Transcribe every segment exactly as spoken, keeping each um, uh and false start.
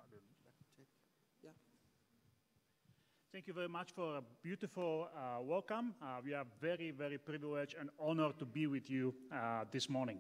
Thank you very much for a beautiful uh, welcome. Uh, we are very, very privileged and honored to be with you uh, this morning.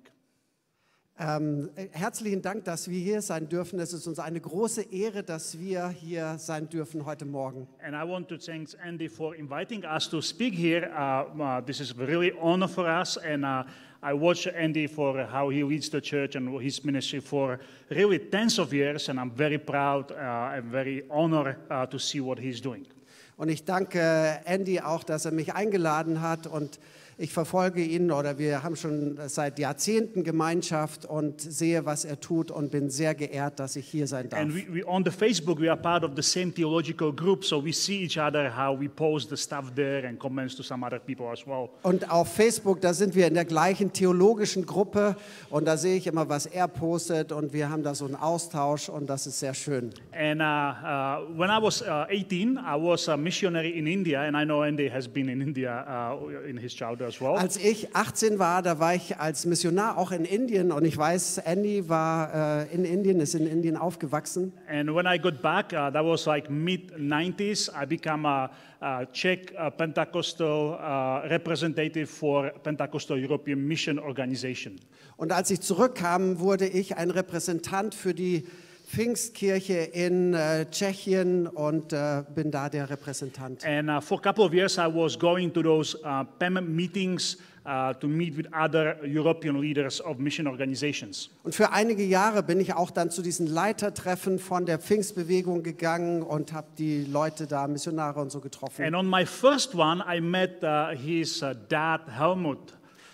Ähm, herzlichen Dank, dass wir hier sein dürfen. Es ist uns eine große Ehre, dass wir hier sein dürfen heute Morgen. And I want to thank Andy for inviting us to speak here. Uh, uh, this is really honor for us, and uh, I watch Andy for how he leads the church and his ministry for really tens of years, and I'm very proud uh, and very honored uh, to see what he's doing. Und ich danke Andy auch, dass er mich eingeladen hat, und ich verfolge ihn, oder wir haben schon seit Jahrzehnten Gemeinschaft und sehe, was er tut, und bin sehr geehrt, dass ich hier sein darf. And we, we on the Facebook we are part of the same theological group, so we see each other how we post the stuff there and comments to some other people as well. Und auf Facebook, da sind wir in der gleichen theologischen Gruppe, und da sehe ich immer, was er postet, und wir haben da so einen Austausch, und das ist sehr schön. And uh, uh, when I was uh, eighteen, I was a missionary in India, and I know Andy has been in India uh, in his childhood as well. Als ich achtzehn war, da war ich als Missionar auch in Indien, und ich weiß, Andy war äh, in Indien, ist in Indien aufgewachsen. And when I got back, uh, that was like mid nineties, I became a, a Czech uh, Pentecostal uh, representative for Pentecostal European Mission Organization. Und als ich zurückkam, wurde ich ein Repräsentant für die Pfingstkirche in äh, Tschechien, und äh, bin da der Repräsentant. And uh, for a couple of years, I was going to those uh, P E M meetings uh, to meet with other European leaders of mission organizations. Und für einige Jahre bin ich auch dann zu diesen Leitertreffen von der Pfingstbewegung gegangen und habe die Leute da, Missionare und so getroffen. And on my first one, I met uh, his uh, dad, Helmut.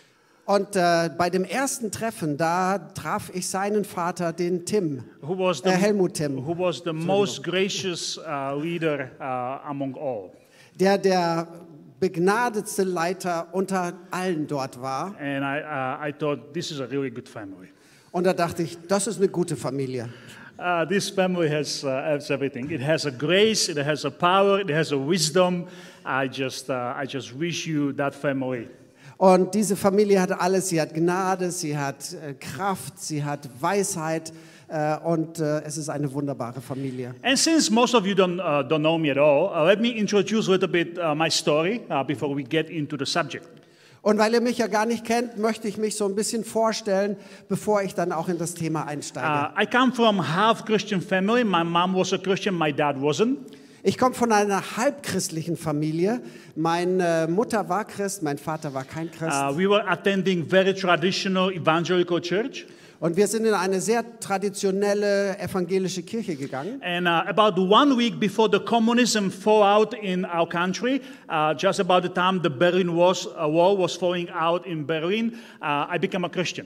Und äh, bei dem ersten Treffen, da traf ich seinen Vater, den Tim, Who was the, äh, Helmut Tim, who was the most gracious uh, leader uh, among all. der der begnadetste Leiter unter allen dort war. And I, uh, I thought, this is a really good family. Und da dachte ich, das ist eine gute Familie. Uh, this family has, uh, has everything. It has a grace, it has a power, it has a wisdom. I just, uh, I just wish you that family. Und diese Familie hat alles. Sie hat Gnade, sie hat äh, Kraft, sie hat Weisheit, äh, und äh, es ist eine wunderbare Familie. And since most of you don't, uh, don't know me at all, uh, let me introduce a little bit uh, my story uh, before we get into the subject. Und weil ihr mich ja gar nicht kennt, möchte ich mich so ein bisschen vorstellen, bevor ich dann auch in das Thema einsteige. Uh, I come from a half-Christian family. My mom was a Christian, my dad wasn't. Ich komme von einer halbchristlichen Familie. Meine Mutter war Christ, mein Vater war kein Christ. Uh, we were attending very traditional evangelical church. Und wir sind in eine sehr traditionelle evangelische Kirche gegangen. And uh, about one week before the communism fallout in our country, uh, just about the time the Berlin was, uh, Wall was falling out in Berlin, uh, I became a Christian.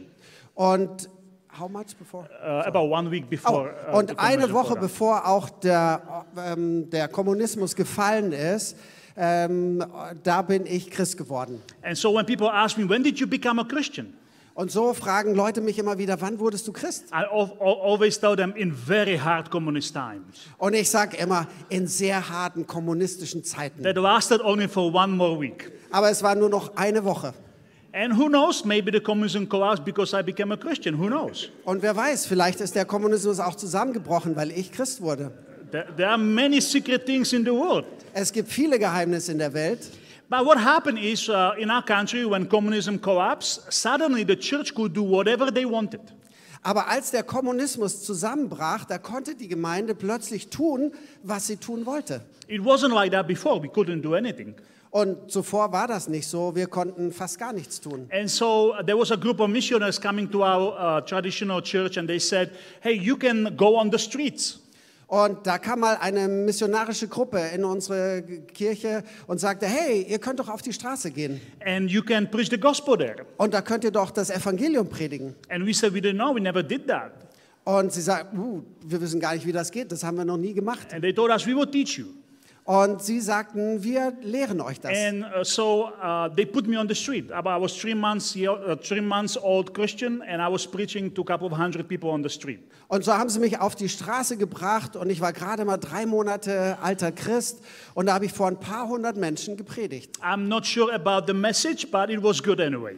Und how much before? Uh, about one week Oh, before. uh, und the eine communism Woche fallout. bevor auch der, ähm, der Kommunismus gefallen ist, ähm, da bin ich Christ geworden. And so when people ask me, when did you become a Christian? Und so fragen Leute mich immer wieder, wann wurdest du Christ? I al- al- always tell them in very hard communist times. Und ich sage immer, in sehr harten kommunistischen Zeiten. That lasted only for one more week. Aber es war nur noch eine Woche. And who knows, maybe the communism collapsed because I became a Christian, who knows? Und wer weiß, vielleicht ist der Kommunismus auch zusammengebrochen, weil ich Christ wurde. There, there are many secret things in the world. Es gibt viele Geheimnisse in der Welt. But what happened is, uh, in our country, when communism collapsed, suddenly the church could do whatever they wanted. Aber als der Kommunismus zusammenbrach, da konnte die Gemeinde plötzlich tun, was sie tun wollte. It wasn't like that before. We couldn't do anything. Und zuvor war das nicht so. Wir konnten fast gar nichts tun. And so uh, there was a group of missionaries coming to our uh, traditional church, and they said, hey, you can go on the streets. Und da kam mal eine missionarische Gruppe in unsere Kirche und sagte, hey, ihr könnt doch auf die Straße gehen. And you can preach the gospel there. Und da könnt ihr doch das Evangelium predigen. And we said, we didn't know, we never did that. Und sie sagten, uh, wir wissen gar nicht, wie das geht. Das haben wir noch nie gemacht. And they told us, we will teach you. Und sie sagten, wir lehren euch das. And uh, so uh, they put me on the street. I was three months, uh, three months old Christian, and I was preaching to a couple of hundred people on the street. Und so haben sie mich auf die Straße gebracht, und ich war gerade mal drei Monate alter Christ, und da habe ich vor ein paar hundert Menschen gepredigt. I'm not sure about the message, but it was good anyway.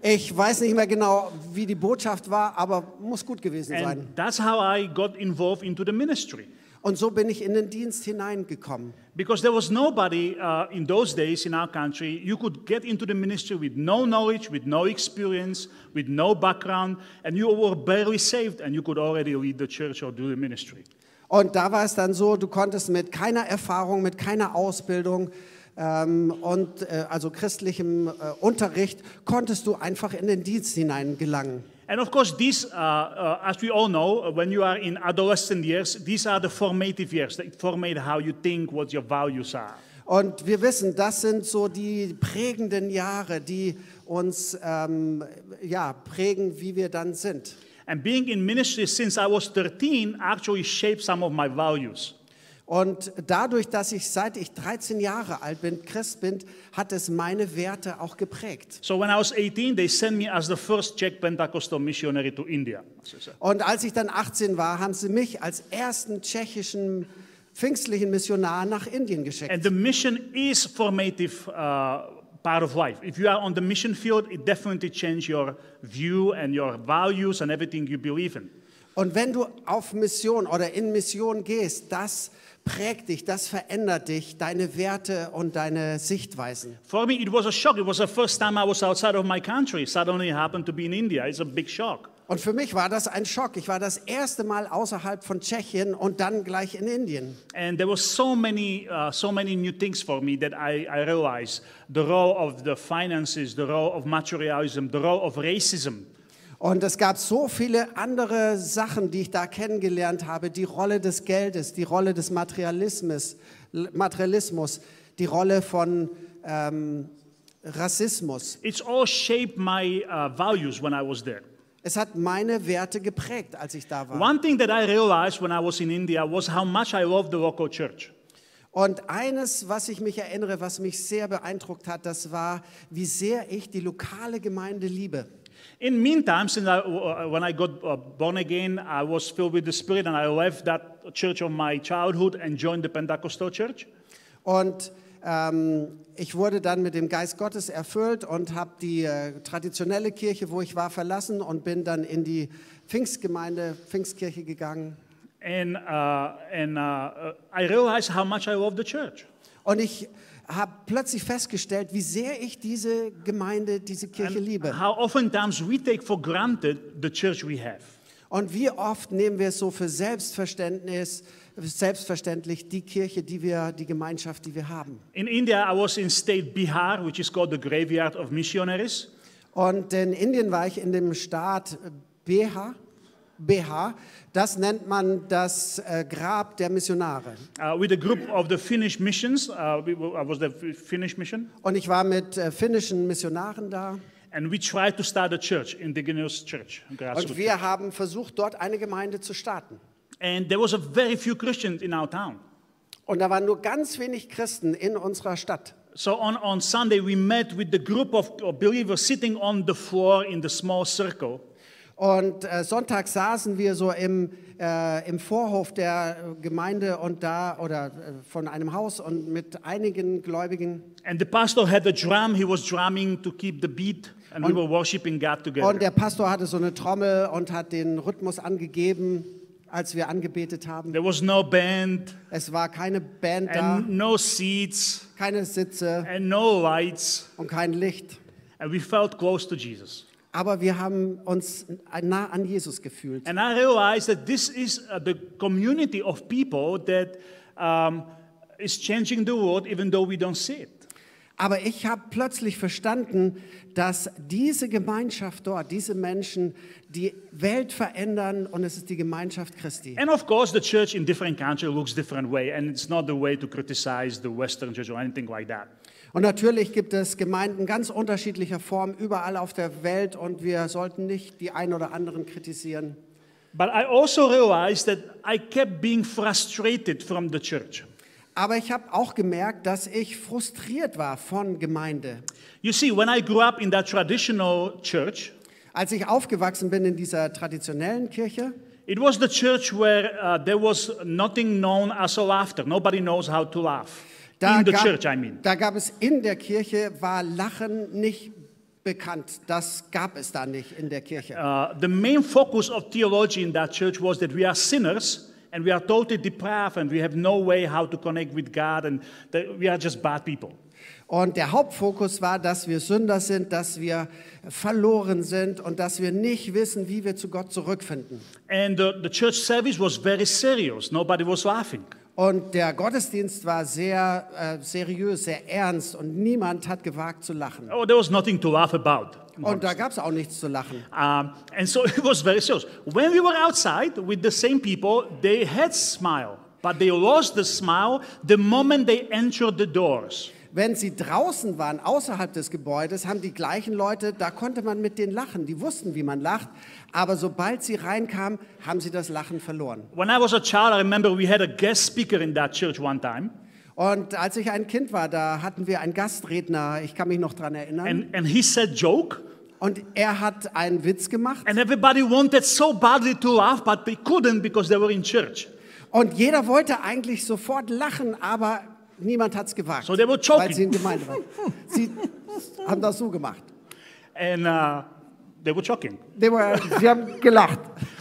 Ich weiß nicht mehr genau, wie die Botschaft war, aber muss gut gewesen And sein. that's how I got involved into the ministry. Und so bin ich in den Dienst hineingekommen. Because there was nobody uh, in those days in our country, you could get into the ministry with no knowledge, with no experience, with no background, and you were barely saved, and you could already lead the church or do the ministry. Und da war es dann so, du konntest mit keiner Erfahrung, mit keiner Ausbildung ähm, und äh, also christlichem äh, Unterricht, konntest du einfach in den Dienst hineingelangen. And of course, these, uh, uh, as we all know, when you are in adolescent years, these are the formative years that formate how you think, what your values are. Und wir wissen, das sind so die prägenden Jahre, die uns ähm, ja, prägen, wie wir dann sind. And being in ministry since I was thirteen actually shaped some of my values. Und dadurch, dass ich seit ich dreizehn Jahre alt bin, Christ bin, hat es meine Werte auch geprägt. So when I was eighteen, they sent me as the first Czech Pentecostal missionary to India. Und als ich dann achtzehn war, haben sie mich als ersten tschechischen pfingstlichen Missionar nach Indien geschickt. And the mission is formative uh, part of life. If you are on the mission field, it definitely changes your view and your values and everything you believe in. Und wenn du auf Mission oder in Mission gehst, das prägt dich, das verändert dich, deine Werte und deine Sichtweisen. For me, it was a shock. It was the first time I was outside of my country. Suddenly happened to be in India. It's a big shock. Und für mich war das ein Schock. Ich war das erste Mal außerhalb von Tschechien und dann gleich in Indien. And there was so many, uh, so many new things for me that I, I realized. The role of the finances, the role of materialism, the role of racism. Und es gab so viele andere Sachen, die ich da kennengelernt habe. Die Rolle des Geldes, die Rolle des Materialismus, Materialismus die Rolle von ähm, Rassismus. It's all shaped my uh, values when I was there. Es hat meine Werte geprägt, als ich da war. One thing that I realized when I was in India was how much I loved the local church. Und eines, was ich mich erinnere, was mich sehr beeindruckt hat, das war, wie sehr ich die lokale Gemeinde liebe. In meantime, since I, uh, when I got uh, born again, I was filled with the Spirit and I left that church of my childhood and joined the Pentecostal church. Und ähm, ich wurde dann mit dem Geist Gottes erfüllt und habe die äh, traditionelle Kirche, wo ich war, verlassen und bin dann in die Pfingstgemeinde, Pfingstkirche gegangen. And, uh, and uh, I realized how much I love the church. Und ich habe plötzlich festgestellt, wie sehr ich diese Gemeinde, diese Kirche And liebe. how oftentimes we take for granted the church we have. Und wie oft nehmen wir es so für Selbstverständnis, selbstverständlich die Kirche, die wir, die Gemeinschaft, die wir haben. In India, I was in state Bihar, which is called the graveyard of missionaries. Und in Indien war ich in dem Staat Bihar. Bihar, das nennt man das äh, Grab der Missionare. Uh, with a group of the Finnish missions, uh, we, I was the Finnish mission, Und ich war mit äh, finnischen Missionaren da. and we tried to start a church, indigenous church, grassroots. Und wir haben versucht, dort eine Gemeinde zu starten. And there was a very few Christians in our town. Und da waren nur ganz wenig Christen in unserer Stadt. So on, on Sunday, we met with the group of of believers sitting on the floor in the small circle. Und äh, Sonntag saßen wir so im, äh, im Vorhof der Gemeinde und da oder äh, von einem Haus und mit einigen Gläubigen. And the pastor had a drum. He was drumming to keep the beat, and we were worshiping God together. Und der Pastor hatte so eine Trommel und hat den Rhythmus angegeben, als wir angebetet haben. There was no band, Es war keine Band da, and no seats, keine Sitze and no lights, und kein Licht. and we felt close to Jesus. Aber wir haben uns nah an Jesus gefühlt. And I realized that this is uh, the community of people that um, is changing the world, even though we don't see it. Aber ich habe plötzlich verstanden, dass diese Gemeinschaft dort, diese Menschen, die Welt verändern und es ist die Gemeinschaft Christi. And of course, the church in different countries looks different way, and it's not the way to criticize the Western church or anything like that. Und natürlich gibt es Gemeinden ganz unterschiedlicher Form überall auf der Welt und wir sollten nicht die einen oder anderen kritisieren. But I also realized that I kept being frustrated from the church. Aber ich habe auch gemerkt, dass ich frustriert war von Gemeinde. You see, when I grew up in that traditional church, Als ich aufgewachsen bin in dieser traditionellen Kirche, it was the church where uh, there was nothing known as a laughter. Nobody knows how to laugh. da In the gab, church, I mean. da gab es in der Kirche, war Lachen nicht bekannt. Das gab es da nicht in der Kirche. Uh, the main focus of theology in that church was that we are sinners and we are totally depraved and we have no way how to connect with God and that we are just bad people. Und der Hauptfokus war, dass wir Sünder sind, dass wir verloren sind und dass wir nicht wissen, wie wir zu Gott zurückfinden. And uh, the church service was very serious. Nobody was laughing. Und der Gottesdienst war sehr äh, seriös, sehr ernst und niemand hat gewagt zu lachen. Oh, there was nothing to laugh about. Und da gab es auch nichts zu lachen. Um, and so it was very serious. When we were outside with the same people, they had smile, but they lost the smile the moment they entered the doors. Wenn sie draußen waren, außerhalb des Gebäudes, haben die gleichen Leute, da konnte man mit denen lachen. Die wussten, wie man lacht. Aber sobald sie reinkamen, haben sie das Lachen verloren. When I was a child, I remember we had a guest speaker in that church one time. Und als ich ein Kind war, da hatten wir einen Gastredner, ich kann mich noch daran erinnern. And, and he said joke. Und er hat einen Witz gemacht. And everybody wanted so badly to laugh, but they couldn't because they were in church. Und jeder wollte eigentlich sofort lachen, aber niemand hat es gewagt, So they were choking. weil sie in Gemeinde waren. Sie haben das so gemacht. And uh, they were choking. They were, sie haben gelacht.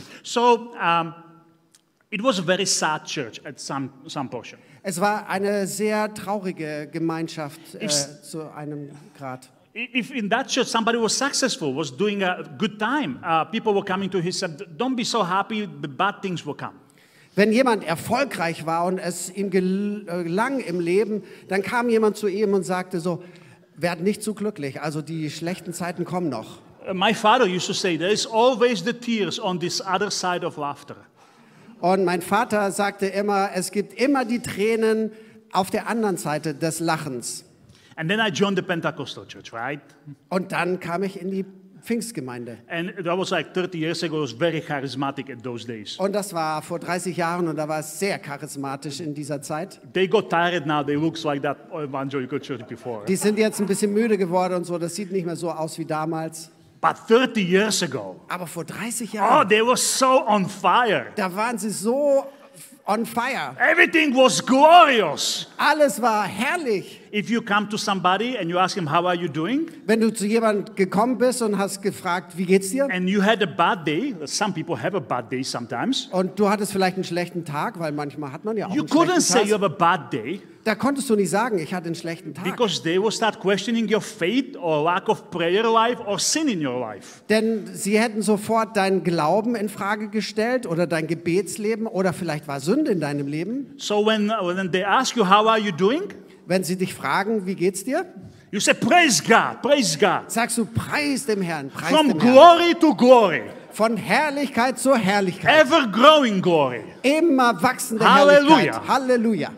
So um, it was a very sad church at some, some portion. Es war eine sehr traurige Gemeinschaft äh, Ich- zu einem Grad. If in that church somebody was successful, was doing a good time, uh, people were coming to him and said, don't be so happy, the bad things will come. Wenn jemand erfolgreich war und es ihm gelang im Leben, dann kam jemand zu ihm und sagte so, werd nicht zu glücklich, also die schlechten Zeiten kommen noch. Uh, my father used to say, there is always the tears on this other side of laughter. Und mein Vater sagte immer, es gibt immer die Tränen auf der anderen Seite des Lachens. And then I joined the Pentecostal church, right? Und dann kam ich in die Pfingstgemeinde. And that was like thirty years ago. It was very charismatic at those days. Und das war vor dreißig Jahren und da war es sehr charismatisch in dieser Zeit. They got tired now. They look like that evangelical church before. Die sind jetzt ein bisschen müde geworden und so, das sieht nicht mehr so aus wie damals. But thirty years ago, Aber vor dreißig oh, Jahren, they were so on fire. da waren sie so on fire. Everything was glorious. Alles war herrlich. If you come to somebody and you ask him, how are you doing? Wenn du zu jemandem gekommen bist und hast gefragt, wie geht's dir? And you had a bad day. Some people have a bad day sometimes. Und du hattest vielleicht einen schlechten Tag, weil manchmal hat man ja auch You einen couldn't schlechten say you Tag. have a bad day Da konntest du nicht sagen, ich hatte einen schlechten Tag. because they will start questioning your faith or lack of prayer life or sin in your life. Denn sie hätten sofort deinen Glauben in Frage gestellt oder dein Gebetsleben oder vielleicht war Sünde in deinem Leben. So when, when they ask you, how are you doing? Wenn sie dich fragen, wie geht's dir? You say, praise God, praise God. Sagst du, preis dem Herrn, preis From dem Herrn. glory to glory, Von Herrlichkeit zur Herrlichkeit. ever growing glory. Immer wachsende Halleluja. Herrlichkeit. Halleluja.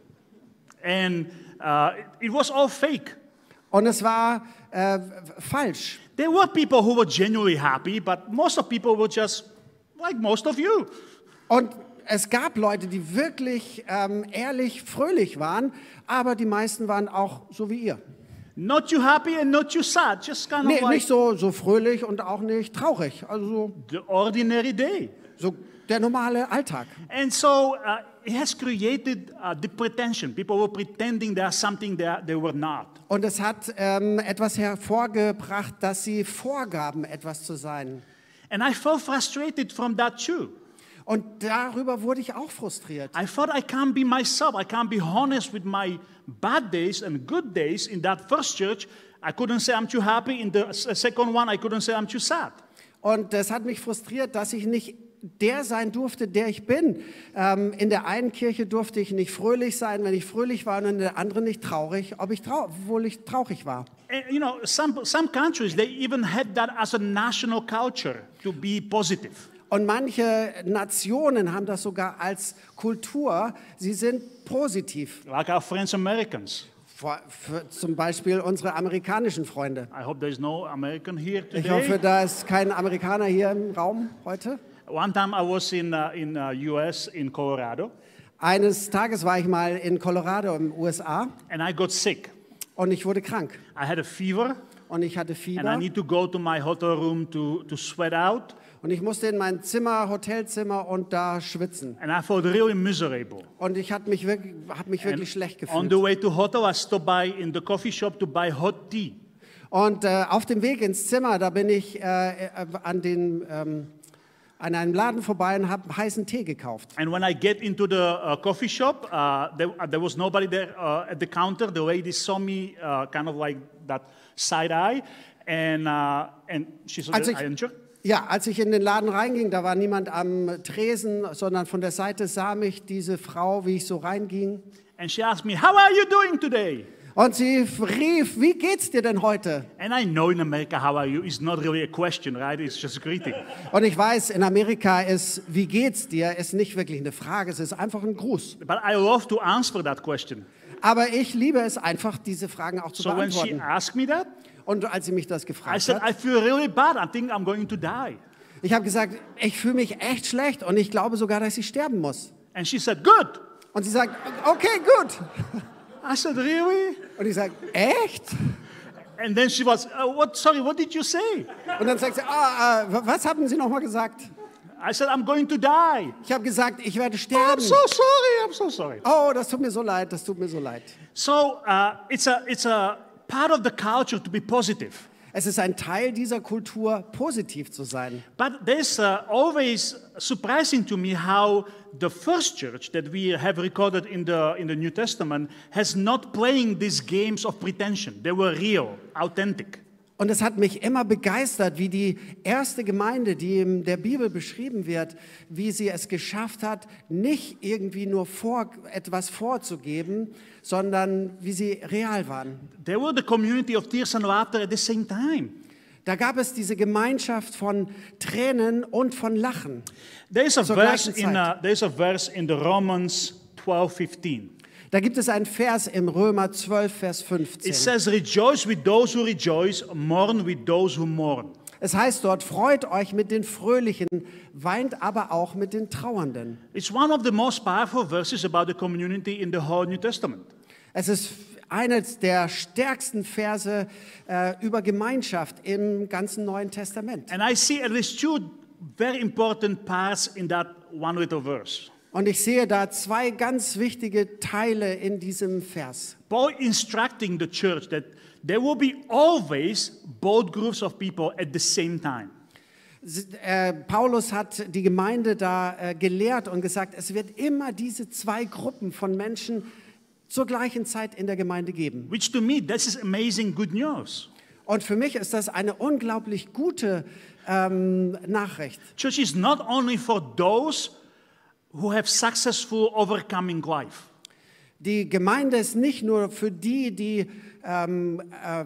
And uh, it was all fake. Und es war äh, falsch. There were people who were genuinely happy, but most of people were just like most of you. Und es gab Leute, die wirklich ähm, ehrlich, fröhlich waren, aber die meisten waren auch so wie ihr. Not too happy and not too sad, just kind of Nee, like nicht so, so fröhlich und auch nicht traurig. Also so, the ordinary day. so der normale Alltag. And so uh, it has created uh, the pretension. People were pretending they are something they, are, they were not. Und es hat ähm, etwas hervorgebracht, dass sie vorgaben, etwas zu sein. And I felt frustrated from that too. Und darüber wurde ich auch frustriert. I thought I can't be myself. I can't be honest with my bad days and good days. In that first church, I couldn't say I'm too happy. In the s- second one, I couldn't say I'm too sad. Und das hat mich frustriert, dass ich nicht der sein durfte, der ich bin. Ähm, in der einen Kirche durfte ich nicht fröhlich sein, wenn ich fröhlich war, und in der anderen nicht traurig, ob ich trau obwohl ich traurig war. And, you know, some, some countries, they even had that as a national culture to be positive. Und manche Nationen haben das sogar als Kultur. Sie sind positiv. Like our friends Americans. Vor- für zum Beispiel unsere amerikanischen Freunde. I hope there's no American here today. Ich hoffe, da ist kein Amerikaner hier im Raum heute. One time I was in, uh, in uh, U S, in Colorado, Eines Tages war ich mal in Colorado im U S A and I got sick. und ich wurde krank. I had a fever, Und ich hatte and I Fieber. need to go to my hotel room to, to sweat out, Und ich musste in mein Zimmer, Hotelzimmer und da schwitzen. and I felt really miserable. Und ich habe mich wirklich, hab mich wirklich schlecht On the gefühlt. way to hotel, I stopped by in the coffee shop to buy hot tea. Und äh, auf dem Weg ins Zimmer, da bin ich äh, äh, an, den, ähm, an einem Laden vorbei und habe heißen Tee gekauft. And when I get into the uh, coffee shop, uh, there, uh, there was nobody there uh, at the counter. The lady saw me uh, kind of like that side eye, and uh, and she said, Also ich- "I enjoy." Ja, als ich in den Laden reinging, da war niemand am Tresen, sondern von der Seite sah mich diese Frau, wie ich so reinging. And she asked me, "How are you doing today?" Und sie rief, wie geht's dir denn heute? And I know in America, "How are you?" is not really a question, right? It's just a greeting. Und ich weiß, in Amerika ist, wie geht's dir, ist nicht wirklich eine Frage, es ist einfach ein Gruß. But I love to answer that question. Aber ich liebe es einfach, diese Fragen auch zu So when she beantworten. asked me that, Und als sie mich das I gefragt said, hat, "I feel really bad. I think I'm going to die." ich habe gesagt, ich fühle mich echt schlecht und ich glaube sogar, dass ich sterben muss. And she said, "Good." Und sie sagt, okay, gut. I said, "Really?" Und ich sage, echt? And then she was, uh, "What? Sorry, what did you say?" Und dann sagt sie, ah, äh, was haben Sie nochmal gesagt? I said, "I'm going to die." Ich habe gesagt, ich werde "Oh, I'm sterben. so sorry. I'm so sorry." Oh, das tut mir so leid, das tut mir so leid. So uh, it's a it's a part of the culture to be positive. Es ist ein Teil dieser Kultur, positiv zu sein. But there's uh, always surprising to me how the first church that we have recorded in the in the New Testament has not playing these games of pretension. They were real, authentic. Und es hat mich immer begeistert, wie die erste Gemeinde, die in der Bibel beschrieben wird, wie sie es geschafft hat, nicht irgendwie nur vor, etwas vorzugeben, sondern wie sie real waren. They were the community of tears and laughter at the same time. Da gab es diese Gemeinschaft von Tränen und von Lachen. There is a Zur verse gleichen in Zeit. uh, there is a verse in the Romans twelve fifteen. Da gibt es einen Vers im Römer zwölf, Vers It fünfzehn. says, "Rejoice with those who rejoice, mourn with those who mourn." Es heißt dort, freut euch mit den Fröhlichen, weint aber auch mit den Trauernden. It's one of the most powerful verses about the community in the whole New Testament. Es ist eines der stärksten Verse äh, über Gemeinschaft im ganzen Neuen Testament. And I see at least two very important parts in that one little verse. Und ich sehe da zwei ganz wichtige Teile in diesem Vers. Paul instructing the church that there will be always both groups of people at the same time. S- äh, Paulus hat die Gemeinde da äh, gelehrt und gesagt, es wird immer diese zwei Gruppen von Menschen zur gleichen Zeit in der Gemeinde geben. Which to me, this is amazing good news. Und für mich ist das eine unglaublich gute ähm, Nachricht. Church is not only for those who have successful overcoming life. Die Gemeinde ist nicht nur für die, die ähm, äh,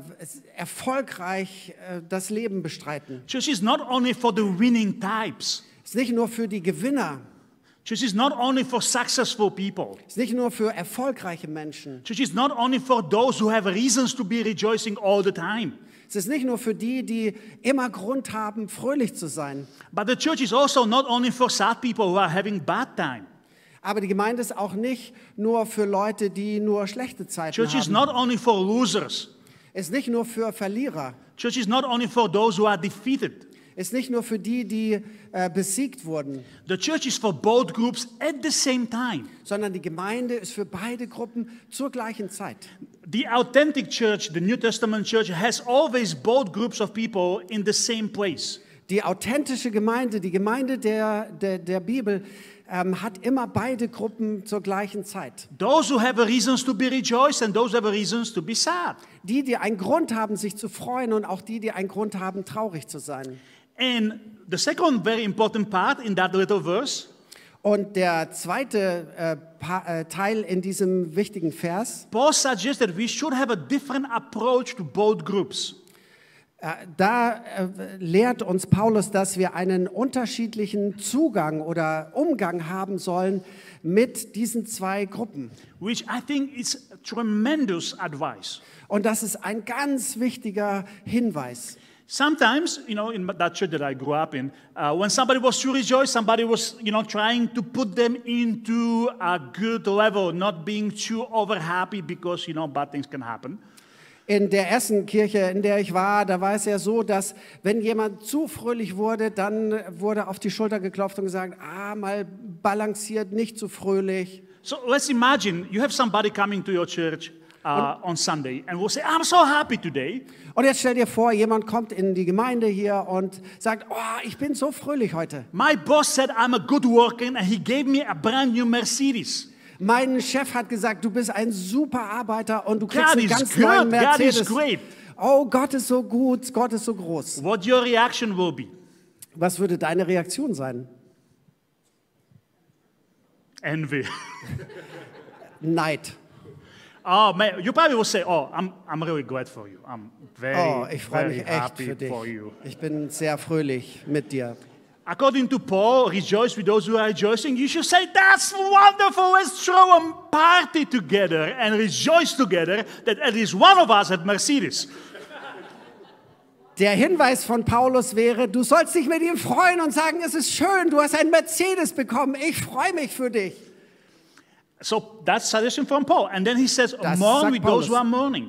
erfolgreich äh, das Leben bestreiten. Church is not only for the winning types. Es ist nicht nur für die Gewinner. Church is not only for successful people. Es ist nicht nur für erfolgreiche Menschen. Church is not only for those who have reasons to be rejoicing all the time. Es ist nicht nur für die, die immer Grund haben, fröhlich zu sein. But the church is also not only for sad people who are having bad time. Aber die Gemeinde ist auch nicht nur für Leute, die nur schlechte Zeiten Church is haben. not only for losers. Es ist nicht nur für Verlierer. Church is not only for those who are defeated. Es ist nicht nur für die, die äh, besiegt wurden, The church is for both groups at the same time. sondern die Gemeinde ist für beide Gruppen zur gleichen Zeit. The authentic church, the New Testament church, has always both groups of people in the same place. Die authentische Gemeinde, die Gemeinde der, der, der Bibel, ähm, hat immer beide Gruppen zur gleichen Zeit. Those who have a reasons to be rejoiced and those who have a reasons to be sad. Die, die einen Grund haben, sich zu freuen und auch die, die einen Grund haben, traurig zu sein. And the second very important part in that little verse Und der zweite äh, pa äh, Teil in diesem wichtigen Vers, Paul suggests that we should have a different approach to both groups. äh, da äh, lehrt uns Paulus, dass wir einen unterschiedlichen Zugang oder Umgang haben sollen mit diesen zwei Gruppen. Which I think is tremendous advice. Und das ist ein ganz wichtiger Hinweis. Sometimes, you know, in that church that I grew up in, uh, when somebody was to rejoice, somebody was, you know, trying to put them into a good level, not being too over happy because, you know, bad things can happen. In der ersten Kirche, in der ich war, da war es ja so, dass wenn jemand zu fröhlich wurde, dann wurde auf die Schulter geklopft und gesagt, ah, mal balanciert, nicht zu fröhlich. So let's imagine you have somebody coming to your church uh, on Sunday and will say, I'm so happy today. Und jetzt stell dir vor, jemand kommt in die Gemeinde hier und sagt, oh, ich bin so fröhlich heute. My boss said I'm a good worker and he gave me a brand new Mercedes. Mein Chef hat gesagt, du bist ein super Arbeiter und du kriegst God einen is ganz good. neuen God Mercedes. is great. Oh, Gott ist so gut, Gott ist so groß. What your reaction will be? Was würde deine Reaktion sein? Envy. Neid. Oh man, you probably will say, oh, I'm, I'm really glad for you. I'm very, Oh, ich freue very mich echt happy für dich. for you. Ich bin sehr fröhlich mit dir. According to Paul, rejoice with those who are rejoicing. You should say, that's wonderful. Let's throw a party together and rejoice together that at least one of us had Mercedes. Der Hinweis von Paulus wäre, du sollst dich mit ihm freuen und sagen, es ist schön, du hast einen Mercedes bekommen. Ich freue mich für dich. So that's suggestion from Paul. And then he says, Das mourn sagt with those Paulus. who are mourning.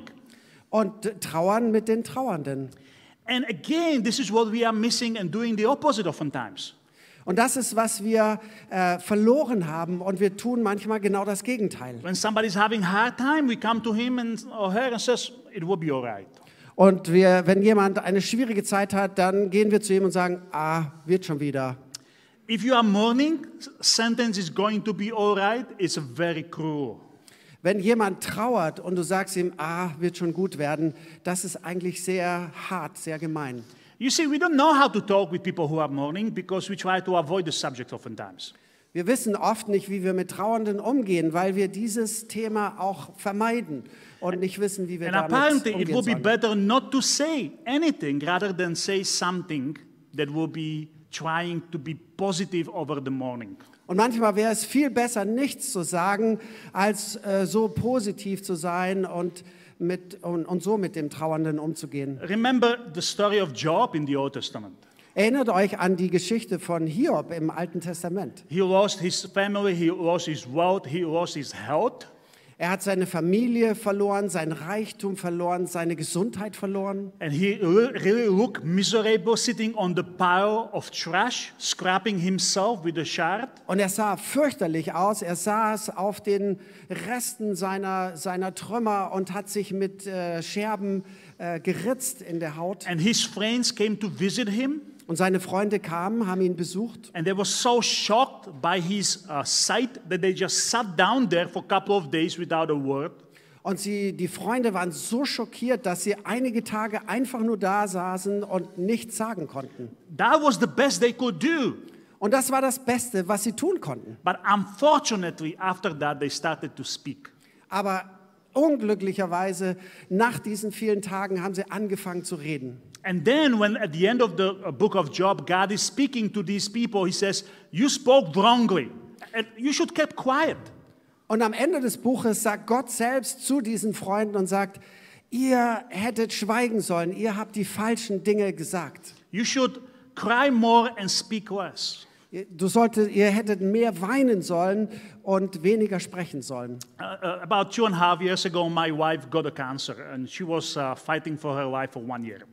Und trauern mit den Trauernden. And again, this is what we are missing and doing the opposite oftentimes. Und das ist, was wir äh, verloren haben und wir tun manchmal genau das Gegenteil. When somebody's having a hard time, we come to him and, or her and says, it will be all right. Und wir, wenn jemand eine schwierige Zeit hat, dann gehen wir zu ihm und sagen, ah, wird schon wieder. If you are mourning, sentence is going to be all right, it's very cruel. Wenn jemand trauert und du sagst ihm, ah, wird schon gut werden, das ist eigentlich sehr hart, sehr gemein. You see, we don't know how to talk with people who are mourning because we try to avoid the subject oftentimes. Wir wissen oft nicht, wie wir mit Trauernden umgehen, weil wir dieses Thema auch vermeiden und nicht wissen, wie wir And damit apparently it umgehen would be sollen. better not to say anything rather than say something that will be trying to be positive over the mourning. Und manchmal wäre es viel besser, nichts zu sagen, als äh, so positiv zu sein und, mit, und, und so mit dem Trauernden umzugehen. Remember the story of Job in the Old Testament. Erinnert euch an die Geschichte von Hiob im Alten Testament. He lost his family, he lost his wealth, he lost his health. Er hat seine Familie verloren, sein Reichtum verloren, seine Gesundheit verloren. And he re- really looked miserable sitting on the pile of trash, scrapping himself with a shard. Und er sah fürchterlich aus. Er saß auf den Resten seiner, seiner Trümmer und hat sich mit äh, Scherben äh, geritzt in der Haut. And his friends came to visit him. Und seine Freunde kamen, haben ihn besucht. And they were so shocked by his uh, sight that they just sat down there for a couple of days without a word. Und sie, die Freunde waren so schockiert, dass sie einige Tage einfach nur da saßen und nichts sagen konnten. That was the best they could do. Und das war das Beste, was sie tun konnten. But unfortunately, after that, they started to speak. Aber unglücklicherweise, nach diesen vielen Tagen haben sie angefangen zu reden. And then, when at the end of the uh, book of Job, God is speaking to these people, he says, you spoke wrongly, and you should keep quiet. Und am Ende des Buches sagt Gott selbst zu diesen Freunden und sagt, ihr hättet schweigen sollen, ihr habt die falschen Dinge gesagt. You should cry more and speak less. Du solltet, ihr hättet mehr weinen sollen und weniger sprechen sollen. Uh, uh, about two and a half years ago, my wife got a cancer, and she was uh, fighting for her life for one year.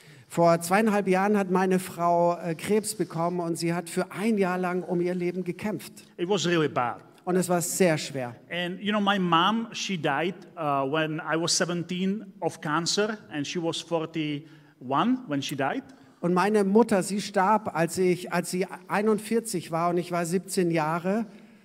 Vor zweieinhalb Jahren hat meine Frau äh, Krebs bekommen und sie hat für ein Jahr lang um ihr Leben gekämpft. It was really bad. Und es war sehr schwer. And you know, my mom, she died uh, when I was seventeen of cancer, and she was forty-one when she died. Und meine Mutter, sie starb, als, ich, als sie einundvierzig war und ich war siebzehn Jahre.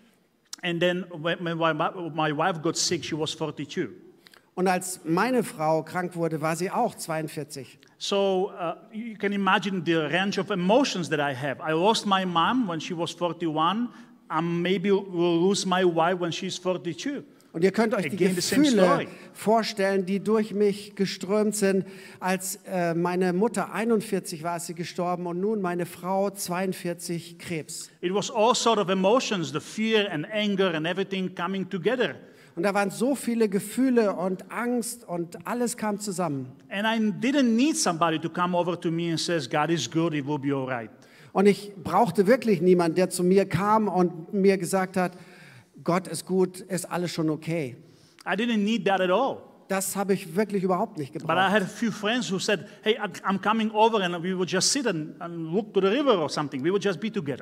And then when when my, my wife got sick, she was forty-two. Und als meine Frau krank wurde, war sie auch zweiundvierzig. So uh, you can imagine the range of emotions that I have. I lost my mom when she was forty-one. I maybe will lose my wife when she's forty-two. Und ihr könnt euch die Again, the same Gefühle story. vorstellen, die durch mich geströmt sind. Als äh, meine Mutter einundvierzig war, ist sie gestorben und nun meine Frau zweiundvierzig Krebs. It was all sort of emotions, the fear and anger and everything coming together. Und da waren so viele Gefühle und Angst und alles kam zusammen. And I didn't need somebody to come over to me and says, God is good, it will be all right. Und ich brauchte wirklich niemanden, der zu mir kam und mir gesagt hat, Gott ist gut, ist alles schon okay. I didn't need that at all. Das habe ich wirklich überhaupt nicht But I gebraucht. had a few friends who said, hey, I- I'm coming over and we would just sit and, and look to the river or something. We would just be together.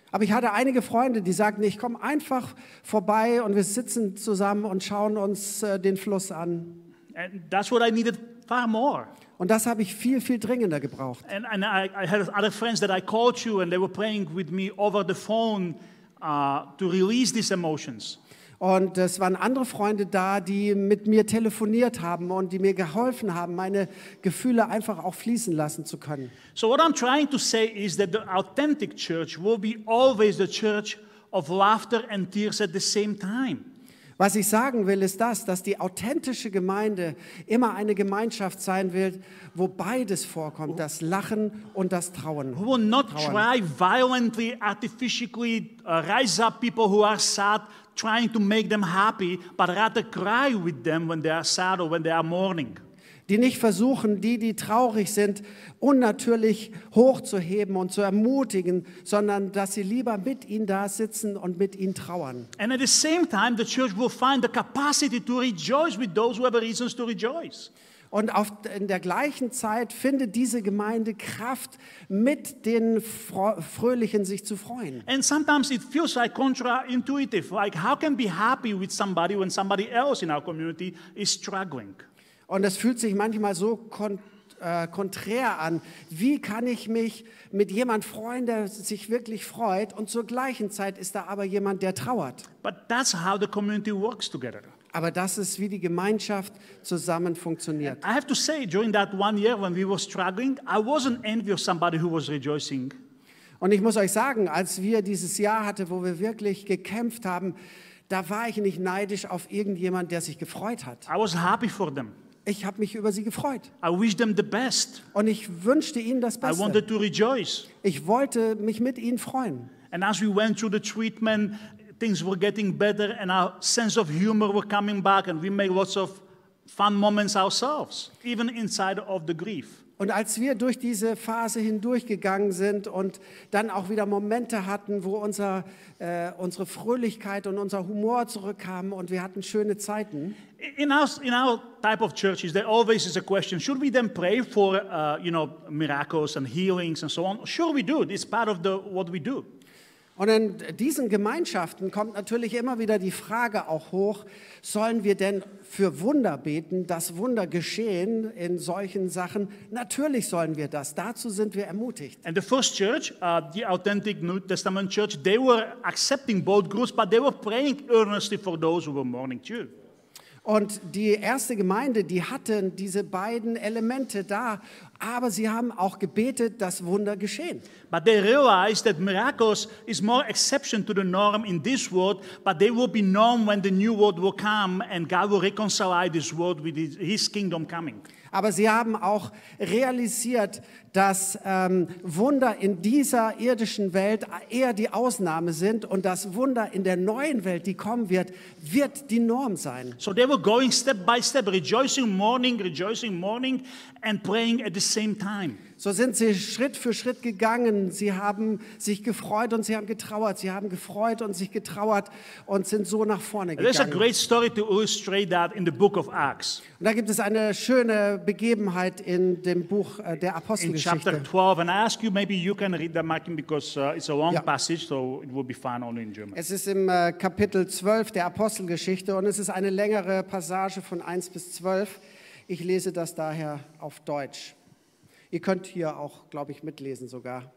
Aber ich hatte einige Freunde, die sagten, ich komme einfach vorbei und wir sitzen zusammen und schauen uns äh, den Fluss an. And that's what I needed far more. Und das habe ich viel, viel dringender gebraucht. And, and I, I had other friends that I called to and they were praying with me over the phone uh, to release these emotions. Und es waren andere Freunde da, die mit mir telefoniert haben und die mir geholfen haben, meine Gefühle einfach auch fließen lassen zu können. So what I'm trying to say is that the authentic church will be always the church of laughter and tears at the same time. Was ich sagen will, ist das, dass die authentische Gemeinde immer eine Gemeinschaft sein wird, wo beides vorkommt, das Lachen und das Trauen. Who will not Trauern. try violently, artificially uh, rise up people who are sad, trying to make them happy, but rather cry with them when they are sad or when they are mourning. Die nicht versuchen, die, die traurig sind, unnatürlich hochzuheben und zu ermutigen, sondern dass sie lieber mit ihnen da sitzen und mit ihnen trauern. And at the same time, the church will find the capacity to rejoice with those who have reasons to rejoice. Und auf, in der gleichen Zeit findet diese Gemeinde Kraft, mit den Fro- Fröhlichen sich zu freuen. And sometimes it feels like counterintuitive, like how can we be happy with somebody when somebody else in our community is struggling? Und es fühlt sich manchmal so kon äh, konträr an. Wie kann ich mich mit jemand freuen, der sich wirklich freut, und zur gleichen Zeit ist da aber jemand, der trauert. But that's how the community works together. Aber das ist, wie die Gemeinschaft zusammen funktioniert. I have to say, during that one year when we were struggling, I wasn't envious of somebody who was rejoicing. Und ich muss euch sagen, als wir dieses Jahr hatten, wo wir wirklich gekämpft haben, da war ich nicht neidisch auf irgendjemand, der sich gefreut hat. I was happy for them. Ich habe mich über sie gefreut. I wished them the best. Und ich wünschte ihnen das I Beste. wanted to rejoice. Ich wollte mich mit ihnen freuen. And as we went through the treatment, things were getting better and our sense of humor were coming back and we made lots of fun moments ourselves, even inside of the grief. Und als wir durch diese Phase hindurchgegangen sind und dann auch wieder Momente hatten, wo unser, äh, unsere Fröhlichkeit und unser Humor zurückkamen und wir hatten schöne Zeiten, In our, in our type of churches, there always is a question, should we then pray for, uh, you know, miracles and healings and so on? Sure we do. It's part of the, what we do. und in diesen Gemeinschaften kommt natürlich immer wieder die Frage auch hoch, sollen wir denn für Wunder beten, dass Wunder geschehen in solchen Sachen? Natürlich sollen wir das, dazu sind wir ermutigt. And the first church, uh, the authentic New Testament church, they were accepting both groups, but they were praying earnestly for those who were mourning too. Und die erste Gemeinde, die hatten diese beiden Elemente da, aber sie haben auch gebetet, dass Wunder geschehen. But they realized that miracles is more exception to the norm in this world, but they will be norm when the new world will come and God will reconcile this world with his, his kingdom coming. Aber sie haben auch realisiert, dass ähm, Wunder in dieser irdischen Welt eher die Ausnahme sind und dass Wunder in der neuen Welt, die kommen wird, wird die Norm sein. So they were going step by step, rejoicing morning, rejoicing morning, and praying at the same time. So sind sie Schritt für Schritt gegangen. Sie haben sich gefreut und sie haben getrauert. Sie haben gefreut und sich getrauert und sind so nach vorne There's a gegangen. great story to illustrate that in the book of Acts. Und da gibt es eine schöne Begebenheit in dem Buch äh, der In Apostelgeschichte. chapter twelve, and I ask you, maybe you can read that, Martin, because uh, it's a long Yeah. passage, so it will be fine only in German. Es ist im äh, Kapitel zwölf der Apostelgeschichte und es ist eine längere Passage von eins bis zwölf. Ich lese das daher auf Deutsch. Ihr könnt hier auch, glaube ich, mitlesen sogar.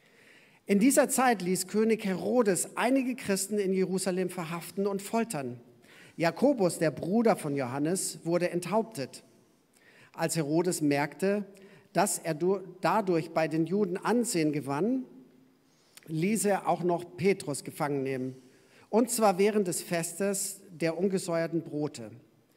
In dieser Zeit ließ König Herodes einige Christen in Jerusalem verhaften und foltern. Jakobus, der Bruder von Johannes, wurde enthauptet. Als Herodes merkte, dass er dadurch bei den Juden Ansehen gewann, ließ er auch noch Petrus gefangen nehmen, und zwar während des Festes der ungesäuerten Brote.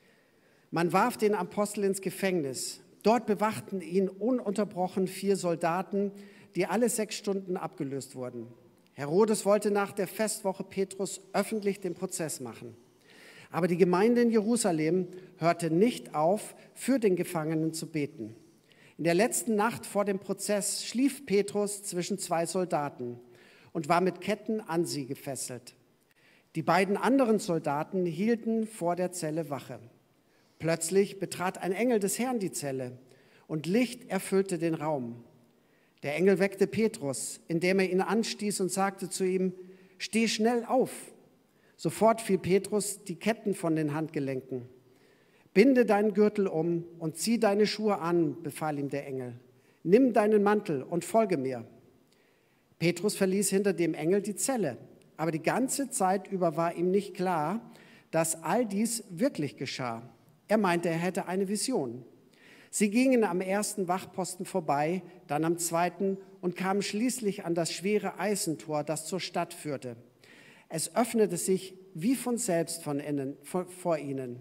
Man warf den Apostel ins Gefängnis. Dort bewachten ihn ununterbrochen vier Soldaten, die alle sechs Stunden abgelöst wurden. Herodes wollte nach der Festwoche Petrus öffentlich den Prozess machen. Aber die Gemeinde in Jerusalem hörte nicht auf, für den Gefangenen zu beten. In der letzten Nacht vor dem Prozess schlief Petrus zwischen zwei Soldaten und war mit Ketten an sie gefesselt. Die beiden anderen Soldaten hielten vor der Zelle Wache. Plötzlich betrat ein Engel des Herrn die Zelle und Licht erfüllte den Raum. Der Engel weckte Petrus, indem er ihn anstieß und sagte zu ihm, steh schnell auf. Sofort fiel Petrus die Ketten von den Handgelenken. Binde deinen Gürtel um und zieh deine Schuhe an, befahl ihm der Engel. Nimm deinen Mantel und folge mir. Petrus verließ hinter dem Engel die Zelle, aber die ganze Zeit über war ihm nicht klar, dass all dies wirklich geschah. Er meinte, er hätte eine Vision. Sie gingen am ersten Wachposten vorbei, dann am zweiten und kamen schließlich an das schwere Eisentor, das zur Stadt führte. Es öffnete sich wie von selbst von innen, vor ihnen.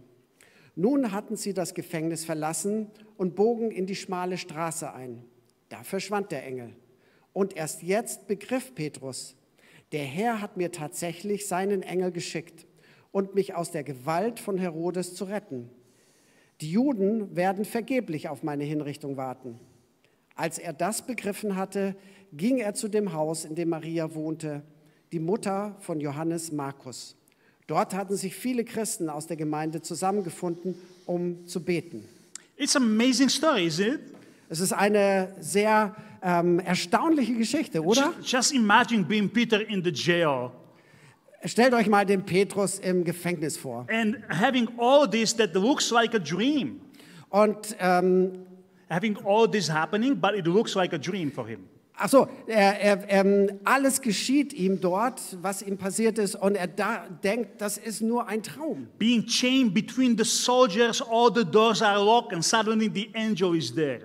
Nun hatten sie das Gefängnis verlassen und bogen in die schmale Straße ein. Da verschwand der Engel. Und erst jetzt begriff Petrus, der Herr hat mir tatsächlich seinen Engel geschickt und mich aus der Gewalt von Herodes zu retten. Die Juden werden vergeblich auf meine Hinrichtung warten. Als er das begriffen hatte, ging er zu dem Haus, in dem Maria wohnte, die Mutter von Johannes Markus. Dort hatten sich viele Christen aus der Gemeinde zusammengefunden, um zu beten. It's an amazing story, isn't it? Es ist eine sehr ähm, erstaunliche Geschichte, oder? Just imagine being Peter in the jail Stellt euch mal den Petrus im Gefängnis vor. and having all this that looks like a dream. Und ähm, Having all this happening, but it looks like a dream for him. ach so, er, er, ähm, alles geschieht ihm dort, was ihm passiert ist, und er da denkt, das ist nur ein Traum. Being chained between the soldiers, all the doors are locked, and suddenly the angel is there.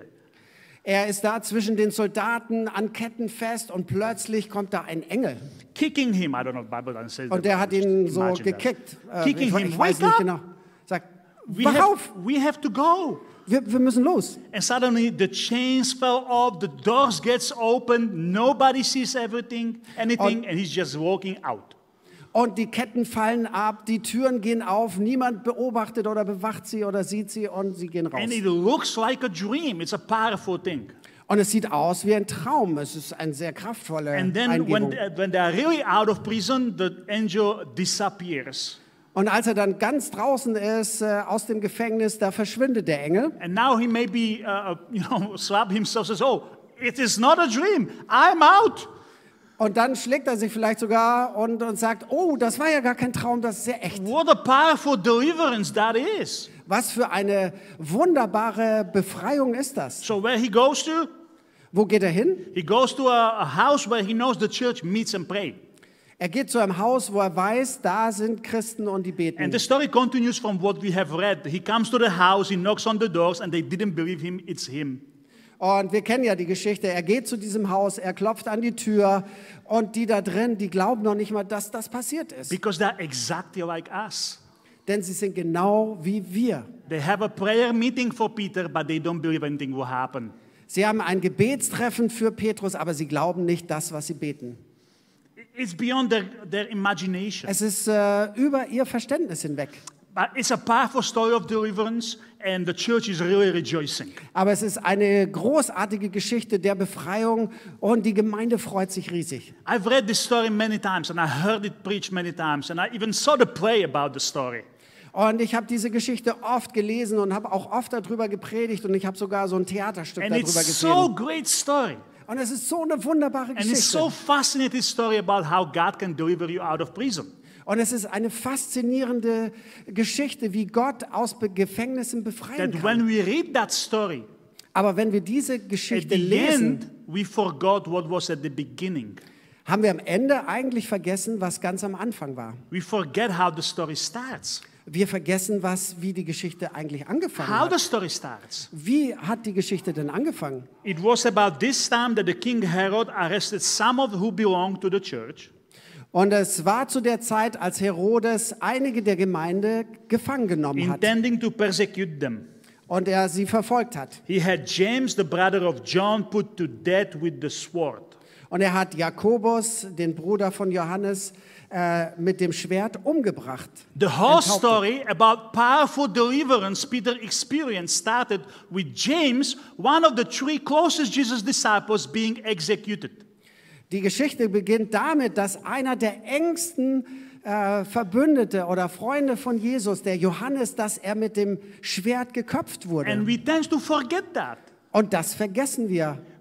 Er ist da zwischen den Soldaten an Ketten fest und plötzlich kommt da ein Engel. Kicking him, I don't know, the Bible doesn't say Und that, der hat but ihn just so imagine that. gekickt. Äh, Kicking ich, him, ich weiß wake nicht up! genau. Sagt, We wach have, auf, we have to go. wir, wir müssen los. And suddenly the chains fell off, the doors gets open, nobody sees everything, anything, and he's just walking out. Und die Ketten fallen ab, die Türen gehen auf, niemand beobachtet oder bewacht sie oder sieht sie und sie gehen raus. And it looks like a dream. It's a powerful thing. Und es sieht aus wie ein Traum. Es ist eine sehr kraftvolle And then when, Eingebung. when they are really out of prison, the angel disappears. Und als er dann ganz draußen ist, äh, aus dem Gefängnis, da verschwindet der Engel. And now he maybe, uh, you know, slap himself, says, oh, it is not a dream. I'm out. Und dann schlägt er sich vielleicht sogar und, und sagt, oh, das war ja gar kein Traum, das ist sehr echt. What a powerful deliverance that is. Was für eine wunderbare Befreiung ist das. So where he goes to, Wo geht er hin? he goes to a, a house where he knows the church meets and prays. Er geht zu einem Haus, wo er weiß, da sind Christen und die beten. And the story continues from what we have read. He comes to the house, he knocks on the doors, and they didn't believe him, it's him. Und wir kennen ja die Geschichte. Er geht zu diesem Haus, er klopft an die Tür und die da drin, die glauben noch nicht mal, dass das passiert ist. Because they're exactly like us. Denn sie sind genau wie wir. They have a prayer meeting for Peter, but they don't believe anything will happen. Sie haben ein Gebetstreffen für Petrus, aber sie glauben nicht das, was sie beten. It's beyond their, their imagination. Es ist äh, über ihr Verständnis hinweg. But it's a powerful story of deliverance, and the church is really rejoicing. Aber es ist eine großartige Geschichte der Befreiung und die Gemeinde freut sich riesig. I've read this story many times, and I heard it preached many times, and I even saw the play about the story. Und ich habe diese Geschichte oft gelesen und habe auch oft darüber gepredigt und ich habe sogar so ein Theaterstück And darüber it's gesehen. so great story. Und es ist so eine wunderbare And it's Geschichte. so fascinating story about how God can deliver you out of prison. Und es ist eine faszinierende Geschichte, wie Gott aus Be- Gefängnissen befreien That kann. when we read that story, Aber wenn wir diese at Geschichte the lesen, end, we forgot what was at the beginning. haben wir am Ende eigentlich vergessen, was ganz am Anfang war. We forget how the story starts. Wir vergessen, was, wie die Geschichte eigentlich angefangen How the hat. story starts. Wie hat die Geschichte denn angefangen? It was about this time that the king Herod arrested some of who belonged to the church. Und es war zu der Zeit, als Herodes einige der Gemeinde gefangen genommen hat Intending to persecute them. und er sie verfolgt hat. He had James, the brother of John, put to death with the sword. Und er hat Jakobus, den Bruder von Johannes, äh, mit dem Schwert umgebracht. The whole Enthauptet. story about powerful deliverance Peter experienced started with James, one of the three closest Jesus disciples, being executed. Die Geschichte beginnt damit, dass einer der engsten äh, Verbündete oder Freunde von Jesus, der Johannes, dass er mit dem Schwert geköpft wurde. And we tend to forget that Und das vergessen wir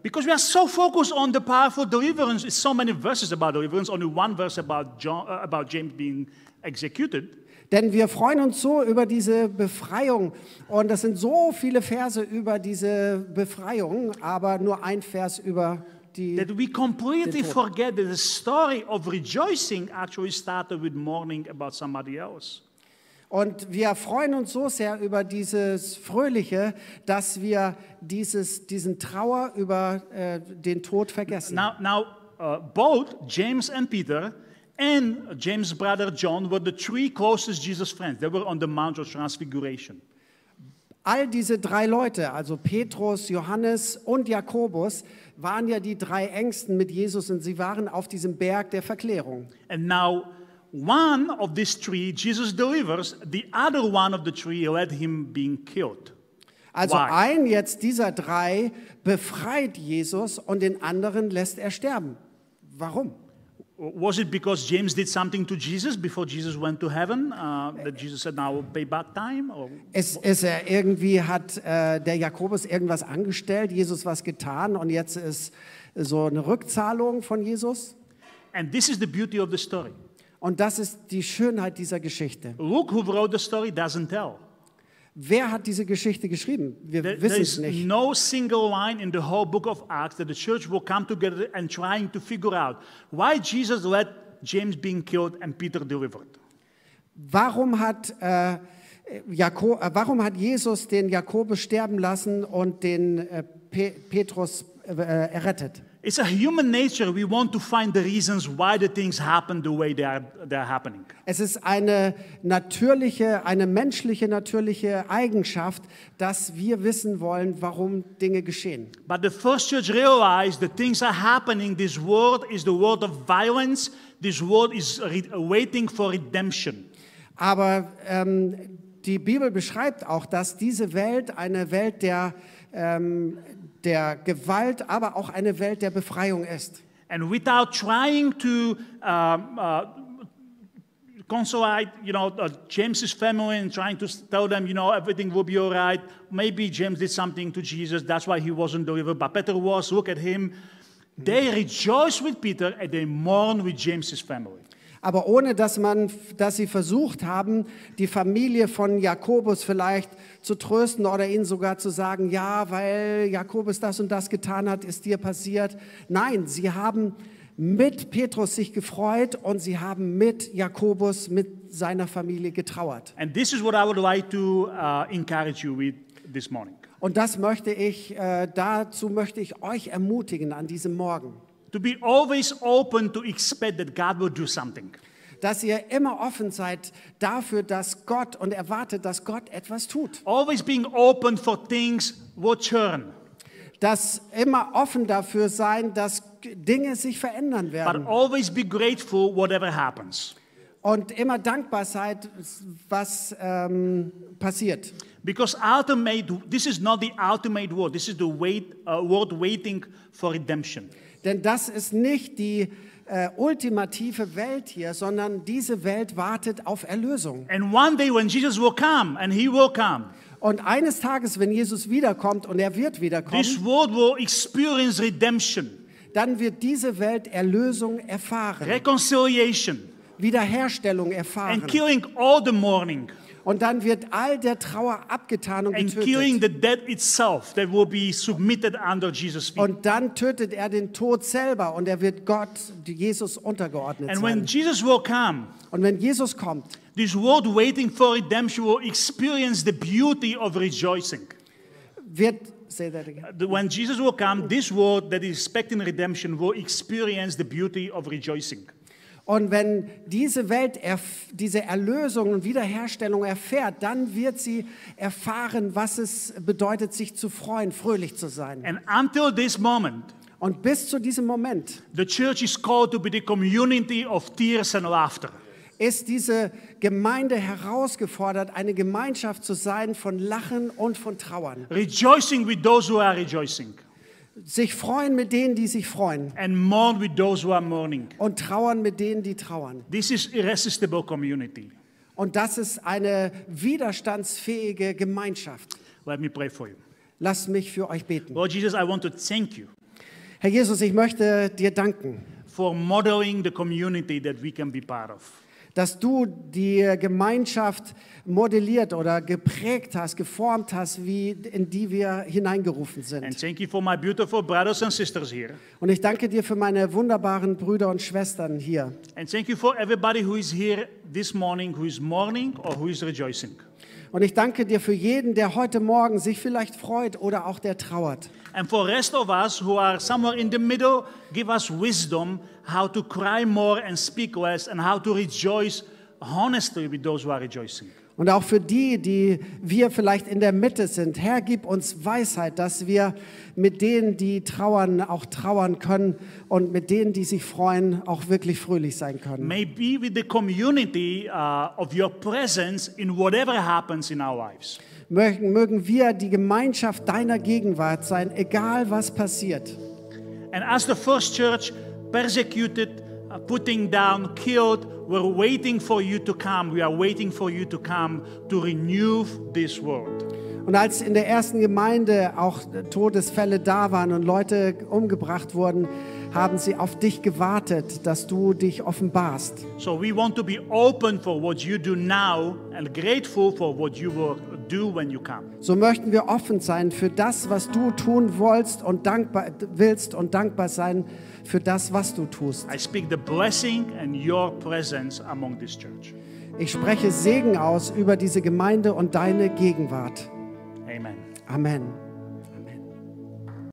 because we are so focused on the powerful deliverance, it's so many verses about deliverance, only one verse about, John, uh, about James being executed. Denn wir freuen uns so über diese Befreiung und das sind so viele Verse über diese Befreiung, aber nur ein Vers über die. That we completely forget that the story of rejoicing actually started with mourning about somebody else. Und wir freuen uns so sehr über dieses Fröhliche, dass wir dieses, diesen Trauer über äh, den Tod vergessen. Now, now uh, both James and Peter and James' brother John were the three closest Jesus friends. They were on the Mount of Transfiguration. All diese drei Leute, also Petrus, Johannes und Jakobus, waren ja die drei Engsten mit Jesus und sie waren auf diesem Berg der Verklärung. And now one of these three Jesus delivers, the other one of the three led him being killed. Also Why? ein jetzt dieser drei befreit Jesus und den anderen lässt er sterben. Warum? Was it because James did something to Jesus before Jesus went to heaven? Uh, that Jesus said, now payback time? Or Ist, ist er irgendwie, hat äh, der Jakobus irgendwas angestellt, Jesus was getan und jetzt ist so eine Rückzahlung von Jesus? And this is the beauty of the story. Und das ist die Schönheit dieser Geschichte. Luke, who wrote the story, doesn't tell. Wer hat diese Geschichte geschrieben? Wir There, wissen there's es nicht. no single line in the whole book of Acts that the church will come together and trying to figure out why Jesus let James being killed and Peter delivered. Warum hat, äh, Jako, äh, warum hat Jesus den Jakobus sterben lassen und den äh, Pe Petrus äh, errettet? It's a human nature. We want to find the reasons why the things happen the way they are, they are happening. Es ist eine natürliche, eine menschliche, natürliche Eigenschaft, dass wir wissen wollen, warum Dinge geschehen. But the first church realized that things are happening. This world is the world of violence. This world is re- waiting for redemption. Aber ähm, die Bibel beschreibt auch, dass diese Welt eine Welt der, ähm, der Gewalt, aber auch eine Welt der Befreiung ist. And without trying to um, uh, consolate, you know, uh, James's family and trying to tell them, you know, everything will be all right. Maybe James did something to Jesus. That's why he wasn't delivered. But Peter was. Look at him. They rejoice with Peter and they mourn with James's family. Aber ohne, dass, man, dass sie versucht haben, die Familie von Jakobus vielleicht zu trösten oder ihnen sogar zu sagen, ja, weil Jakobus das und das getan hat, ist dir passiert. Nein, sie haben mit Petrus sich gefreut und sie haben mit Jakobus, mit seiner Familie getrauert. And this is what I would like to uh, encourage you with this morning. Und das möchte ich, äh, dazu möchte ich euch ermutigen an diesem Morgen. To be always open to expect that God will do something. Dass ihr immer offen seid dafür, dass Gott und erwartet, dass Gott etwas tut. Always being open for things will turn. Dass immer offen dafür sein, dass Dinge sich verändern But werden. always be grateful whatever happens. Und immer dankbar seid, was ähm, passiert. Because ultimate, this is not the ultimate word. This is the wait, uh, word waiting for redemption. Denn das ist nicht die äh, ultimative Welt hier, sondern diese Welt wartet auf Erlösung. And one day when Jesus will come, and he will come, Und eines Tages, wenn Jesus wiederkommt, und er wird wiederkommen, this world will experience redemption, dann wird diese Welt Erlösung erfahren, reconciliation, Wiederherstellung erfahren. and killing all the mourning, Und dann wird all der Trauer abgetan und and killing getötet. the death itself that will be submitted under Jesus' feet. Und dann tötet er den Tod selber und er wird Gott, Jesus, untergeordnet And when sein. Jesus will come, Und wenn Jesus kommt, this world waiting for redemption will experience the beauty of rejoicing. wird, say that again. When Jesus will come, this world that is expecting redemption will experience the beauty of rejoicing. Und wenn diese Welt erf- diese Erlösung und Wiederherstellung erfährt, dann wird sie erfahren, was es bedeutet, sich zu freuen, fröhlich zu sein. And until this moment, Und bis zu diesem Moment the church is called to be the community of tears and laughter. ist diese Gemeinde herausgefordert, eine Gemeinschaft zu sein von Lachen und von Trauern. Rejoicing with those who are rejoicing, Sich freuen mit denen, die sich freuen. and mourn with those who are mourning. Und trauern mit denen, die trauern. This is irresistible community. Und das ist eine widerstandsfähige Gemeinschaft. Let me pray for you. Lasst mich für euch beten. Lord Jesus, I want to thank you Herr Jesus, ich möchte dir danken, for modeling the community that we can be part of. dass du die Gemeinschaft modelliert oder geprägt hast, geformt hast, wie, in die wir hineingerufen And sind. thank you for my beautiful brothers and sisters here. Und ich danke dir für meine wunderbaren Brüder und Schwestern hier. And thank you for everybody who is here this morning, who is mourning or who is rejoicing. Und ich danke dir für jeden, der heute Morgen sich vielleicht freut oder auch der trauert. And for rest of us who are somewhere in the middle, give us wisdom how to cry more and speak less and how to rejoice honestly with those who are rejoicing. Und auch für die, die wir vielleicht in der Mitte sind, Herr, gib uns Weisheit, dass wir mit denen, die trauern, auch trauern können und mit denen, die sich freuen, auch wirklich fröhlich sein können. May be with the community uh, of your presence in whatever happens in our lives. Mögen, mögen wir die Gemeinschaft deiner Gegenwart sein, egal was passiert. And as the first church persecuted, uh, putting down, killed, we're waiting for you to come. We are waiting for you to come to renew this world. Und als in der ersten Gemeinde auch Todesfälle da waren und Leute umgebracht wurden, haben sie auf dich gewartet, dass du dich offenbarst. So we want to be open for what you do now and grateful for what you will do when you come. So möchten wir offen sein für das, was du tun wolltest und dankbar willst und dankbar sein für das, was du tust. I speak the blessing and your presence among this church. Ich spreche Segen aus über diese Gemeinde und deine Gegenwart. Amen. Amen.